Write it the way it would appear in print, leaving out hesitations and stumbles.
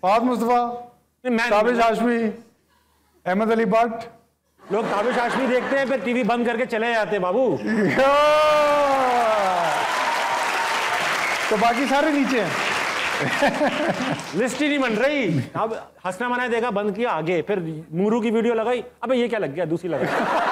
फहद मुस्तफा, ताबिश हाशमी, अहमद अली भट्ट। लोग ताबिश हाशमी देखते हैं फिर टीवी बंद करके चले जाते हैं बाबू। तो बाकी सारे नीचे हैं। लिस्ट ही नहीं बन रही। अब हंसना मना देखा, बंद किया, आगे फिर मूरू की वीडियो लगाई, अबे ये क्या लग गया, दूसरी लगाई।